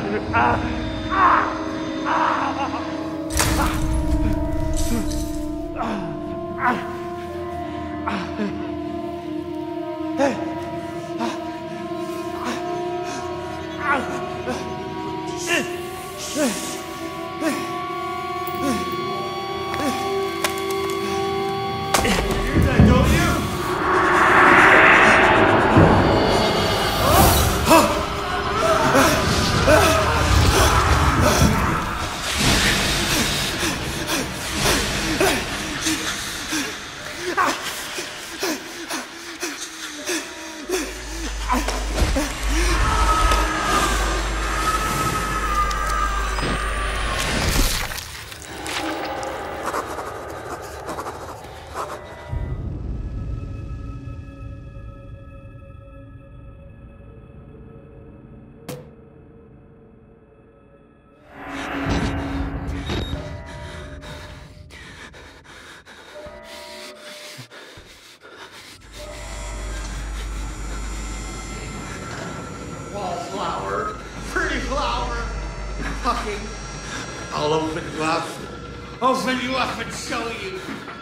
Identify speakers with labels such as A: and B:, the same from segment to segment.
A: Wallflower, pretty flower, fucking. I'll open you up. Open you up and show you.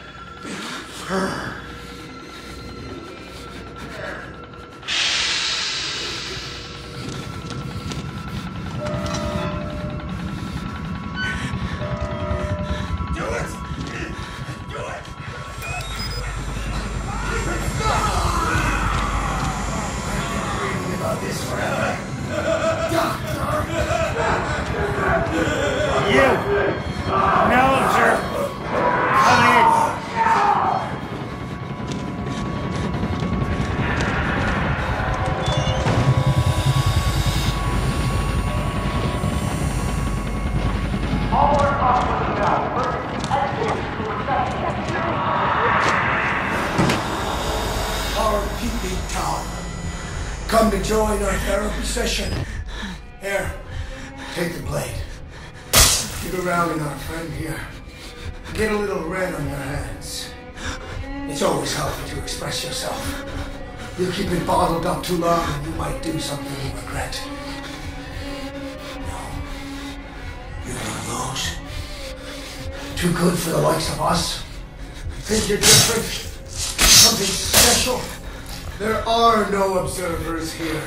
B: Come to join our therapy session. Here, take the blade. Get around in our friend here. Get a little red on your hands. It's always healthy to express yourself. You keep it bottled up too long and you might do something you regret. No. You're one of those. Too good for the likes of us. Think you're different? Something special? There are no observers here.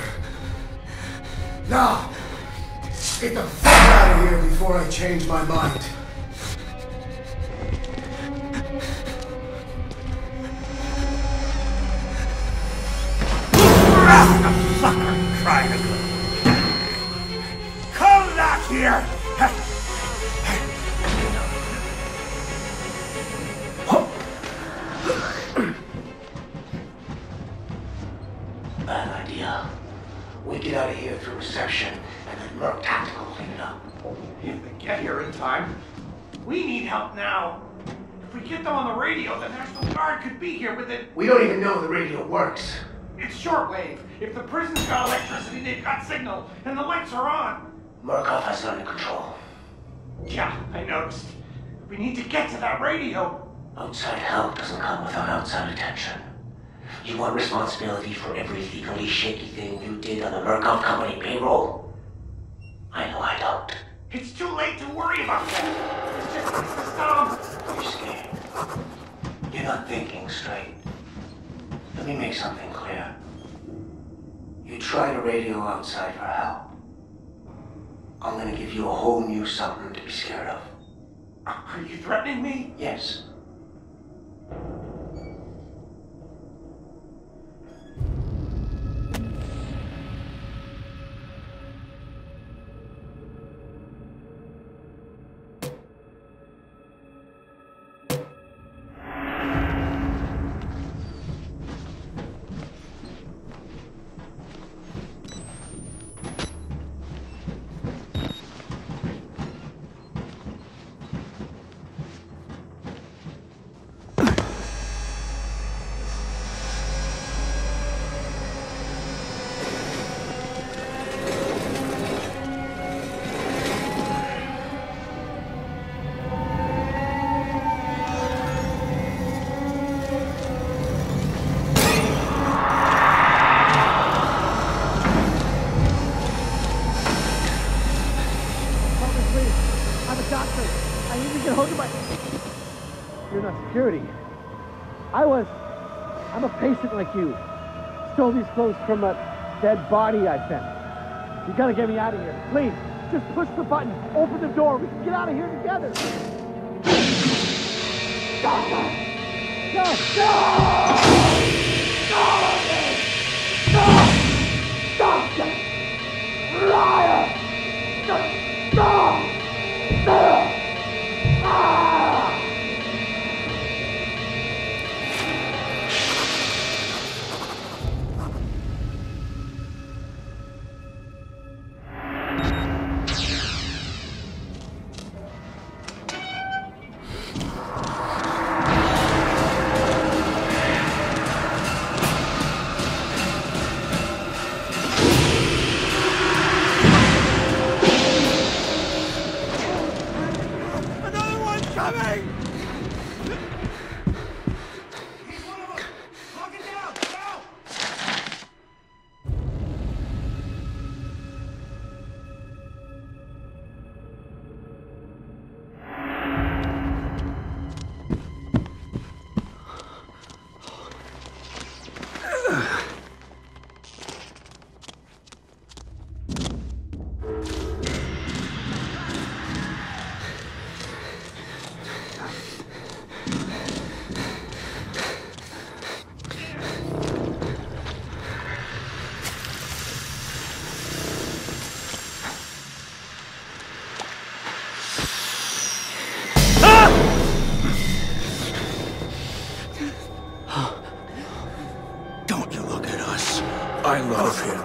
B: Now, get the fuck out of here before I change my mind.
C: The fucker trying to go. Come back here!
B: Bad idea. We get out of here through reception and let Merc Tactical clean it up.
C: If they get here in time, we need help now. If we get them on the radio, the National Guard could be here within...
B: We don't even know the radio works.
C: It's shortwave. If the prison's got electricity, they've got signal, and the lights are on.
B: Murkoff has it under control.
C: Yeah, I noticed. We need to get to that radio.
B: Outside help doesn't come without outside attention. You want responsibility for every legally shaky thing you did on the Murkoff Company payroll? I know I don't.
C: It's too late to worry about that. It's the storm.
B: You're scared. You're not thinking straight. Let me make something clear. You try to radio outside for help. I'm gonna give you a whole new something to be scared of.
C: Are you threatening me?
B: Yes.
D: security. I'm a patient like you. Stole these clothes from a dead body I found. You gotta get me out of here. Please, just push the button. Open the door. We can get out of here together. Stop that! Stop! Stop! Stop! Stop! Liar! Stop! Stop!
A: I love him.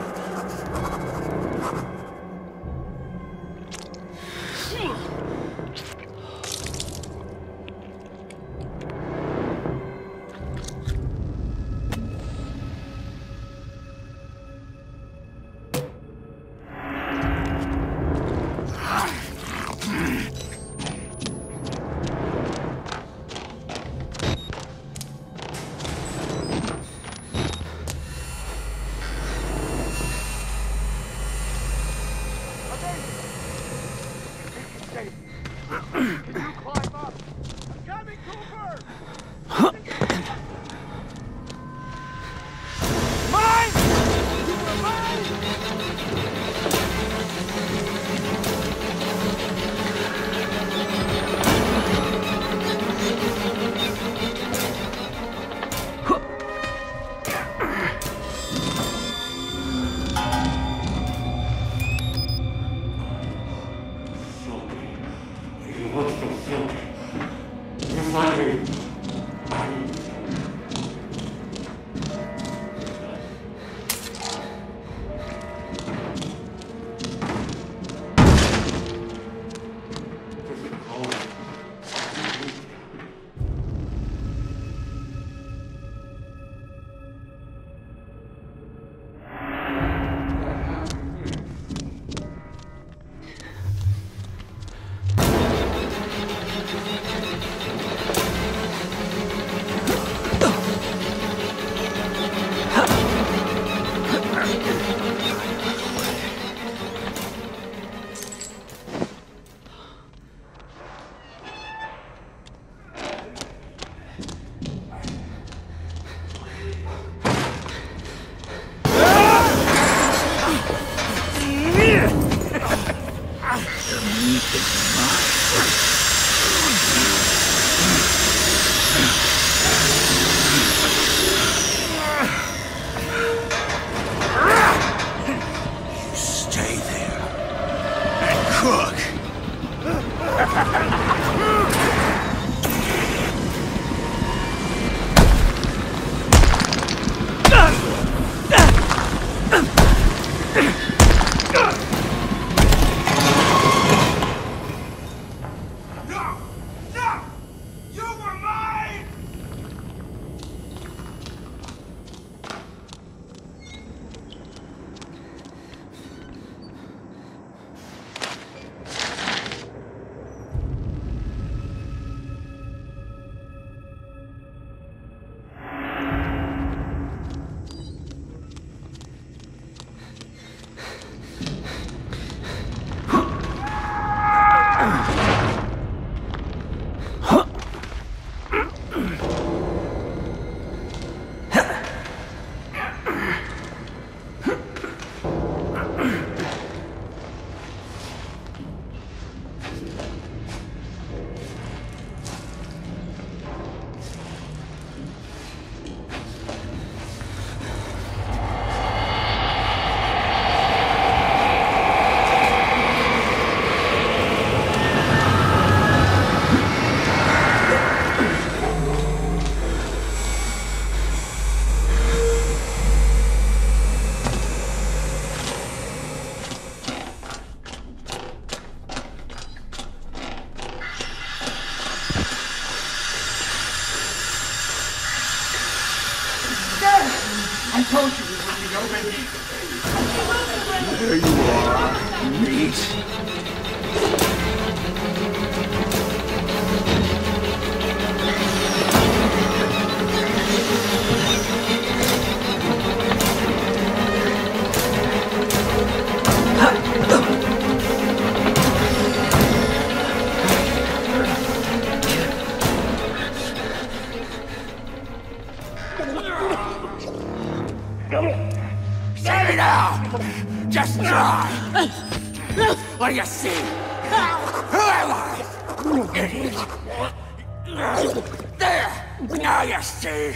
C: I told you we would be open.
A: There you are, meat.
E: Say me now! Just try! What do you see? Who am I? Idiot! There! Now you see!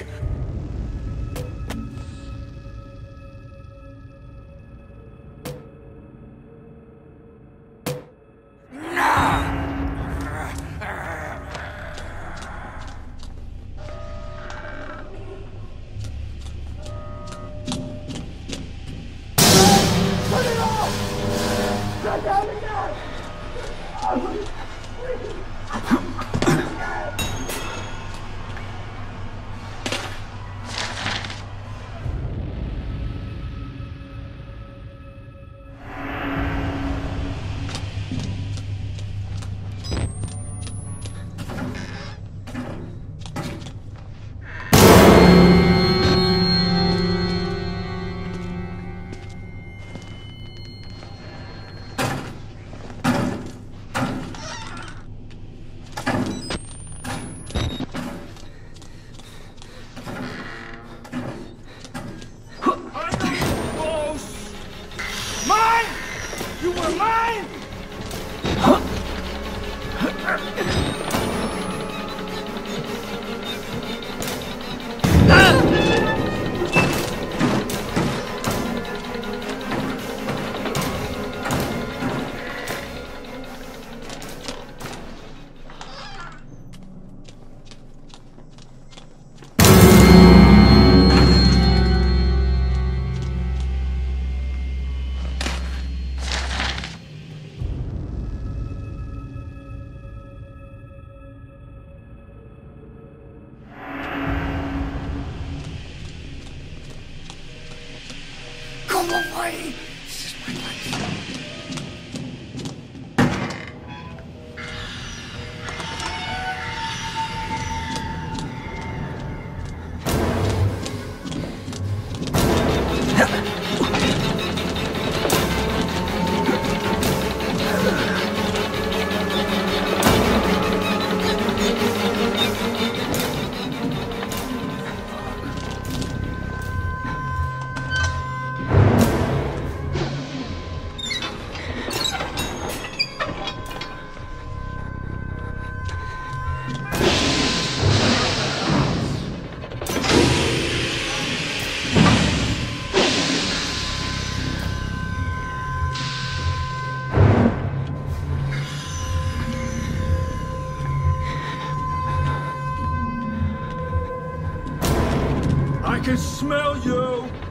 A: I can smell you!